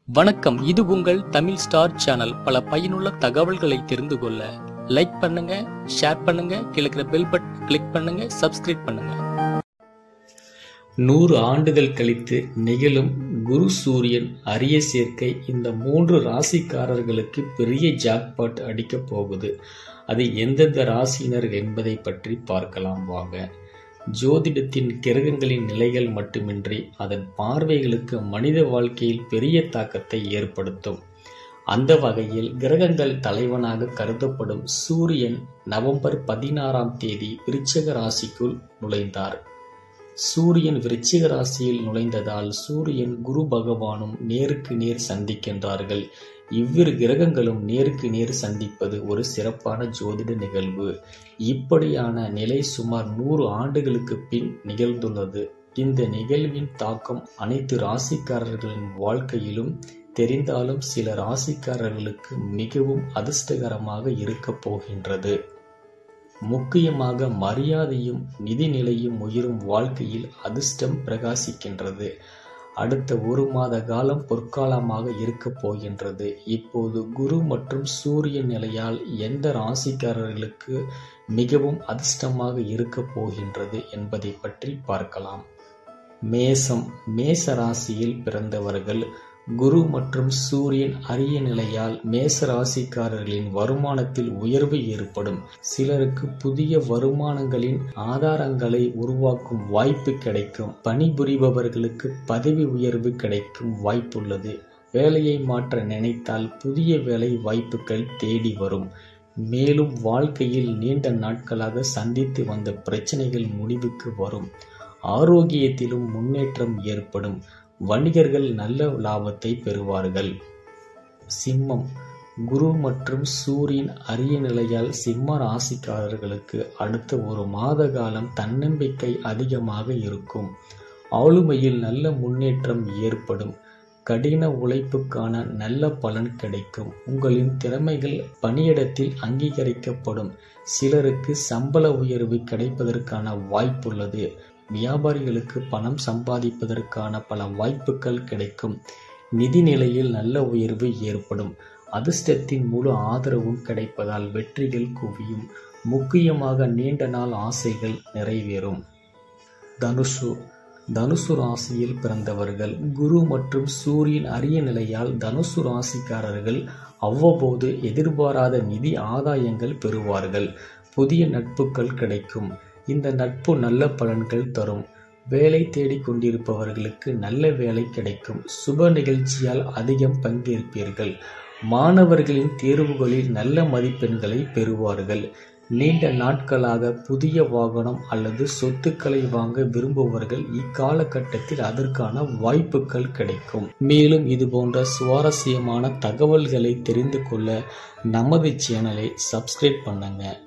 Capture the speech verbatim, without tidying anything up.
வணக்கம். இது உங்கள் தமிழ் ஸ்டார் சேனல். பல பயனுள்ள தகவல்களை தெரிந்து கொள்ள லைக் பண்ணுங்க, ஷேர் பண்ணுங்க, கீழே பெல் பட்டன் கிளிக் பண்ணுங்க, சப்ஸ்கிரைப் பண்ணுங்க. நூறு ஆண்டுகள் கழித்து நிகழும் குரு சூரியன் அரிய சேர்க்கை இந்த மூன்று ராசிக்காரர்களுக்கு பெரிய ஜாக்பாட் அடிக்க போகுது. அது எந்தெந்த ராசியினர் என்பதை பற்றி பார்க்கலாம் வாங்க. ஜோதிடத்தின் கிரகங்களின் நிலைகள் மட்டுமின்றி அதன் பார்வைகளுக்கு மனித வாழ்க்கையில் பெரிய தாக்கத்தை ஏற்படுத்தும். அந்த வகையில் கிரகங்கள் தலைவனாக கருதப்படும் சூரியன் நவம்பர் பதினாறாம் தேதி விருச்சிக ராசிக்குள் நுழைந்தார். சூரியன் விருச்சிக ராசியில் நுழைந்ததால் சூரியன் குரு பகவானும் நேருக்கு நேர் சந்திக்கின்றார்கள். இவ்விரு கிரகங்களும் நேருக்கு நேர் சந்திப்பது ஒரு சிறப்பான ஜோதிட நிகழ்வு. இப்படியான நிலை சுமார் நூறு ஆண்டுகளுக்கு பின் நிகழ்ந்துள்ளது. இந்த நிகழ்வின் தாக்கம் அனைத்து ராசிக்காரர்களின் வாழ்க்கையிலும் தெரிந்தாலும் சில ராசிக்காரர்களுக்கு மிகவும் அதிர்ஷ்டகரமாக இருக்க போகின்றது. முக்கியமாக மரியாதையும் நிதிநிலையும் உயரும் வாழ்க்கையில் அதிர்ஷ்டம் பிரகாசிக்கின்றது. அடுத்த ஒரு மாத காலம் பொற்காலமாக இருக்க போகின்றது. இப்போது குரு மற்றும் சூரியன் நிலையால் எந்த ராசிக்காரர்களுக்கு மிகவும் அதிர்ஷ்டமாக இருக்க போகின்றது என்பதை பற்றி பார்க்கலாம். மேசம். மேச ராசியில் பிறந்தவர்கள். குரு மற்றும் சூரியன் அரிய நிலையால் மேச ராசிக்காரர்களின் வருமானத்தில் உயர்வு ஏற்படும். சிலருக்கு புதிய வருமானங்களின் ஆதாரங்களை உருவாக்கும் வாய்ப்பு கிடைக்கும். பணிபுரிபவர்களுக்கு பதவி உயர்வு கிடைக்கும் வாய்ப்புள்ளது. வேலையை மாற்ற நினைத்தால் புதிய வேலை வாய்ப்புகள் தேடி வரும். மேலும் வாழ்க்கையில் நீண்ட நாட்களாக சந்தித்து வந்த பிரச்சனைகள் முடிவுக்கு வரும். ஆரோக்கியத்திலும் முன்னேற்றம் ஏற்படும். வணிகர்கள் நல்ல லாபத்தை பெறுவார்கள். சிம்மம். குரு மற்றும் சூரியன் அரிய நிலையால் சிம்ம ராசிக்காரர்களுக்கு அடுத்த ஒரு மாத காலம் தன்னம்பிக்கை அதிகமாக இருக்கும். ஆளுமையில் நல்ல முன்னேற்றம் ஏற்படும். கடின உழைப்புக்கான நல்ல பலன் கிடைக்கும். உங்களின் திறமைகள் பணியிடத்தில் அங்கீகரிக்கப்படும். சிலருக்கு சம்பள உயர்வு கிடைப்பதற்கான வாய்ப்புள்ளது. வியாபாரிகளுக்கு பணம் சம்பாதிப்பதற்கான பல வாய்ப்புகள் கிடைக்கும். நிதி நிலையில் நல்ல உயர்வு ஏற்படும். அதிர்ஷ்டத்தின் முழு ஆதரவும் கிடைப்பதால் வெற்றிகள் குவியும். முக்கியமாக நீண்ட நாள் ஆசைகள் நிறைவேறும். தனுசு. தனுசு ராசியில் பிறந்தவர்கள். குரு மற்றும் சூரியன் அரிய நிலையால் தனுசு ராசிக்காரர்கள் அவ்வப்போது எதிர்பாராத நிதி ஆதாயங்கள் பெறுவார்கள். புதிய நட்புகள் கிடைக்கும். இந்த நட்பு நல்ல பலன்கள் தரும். வேலை தேடிக் கொண்டிருப்பவர்களுக்கு நல்ல வேலை கிடைக்கும். சுப நிகழ்ச்சியால் அதிகம் பங்கேற்பீர்கள். மாணவர்களின் தேர்வுகளில் நல்ல மதிப்பெண்களை பெறுவார்கள். நீண்ட நாட்களாக புதிய வாகனம் அல்லது சொத்துக்களை வாங்க விரும்புபவர்கள் இக்காலகட்டத்தில் அதற்கான வாய்ப்புகள் கிடைக்கும். மேலும் இது போன்ற சுவாரஸ்யமான தகவல்களை தெரிந்து கொள்ள நமது சேனலை சப்ஸ்கிரைப் பண்ணுங்க.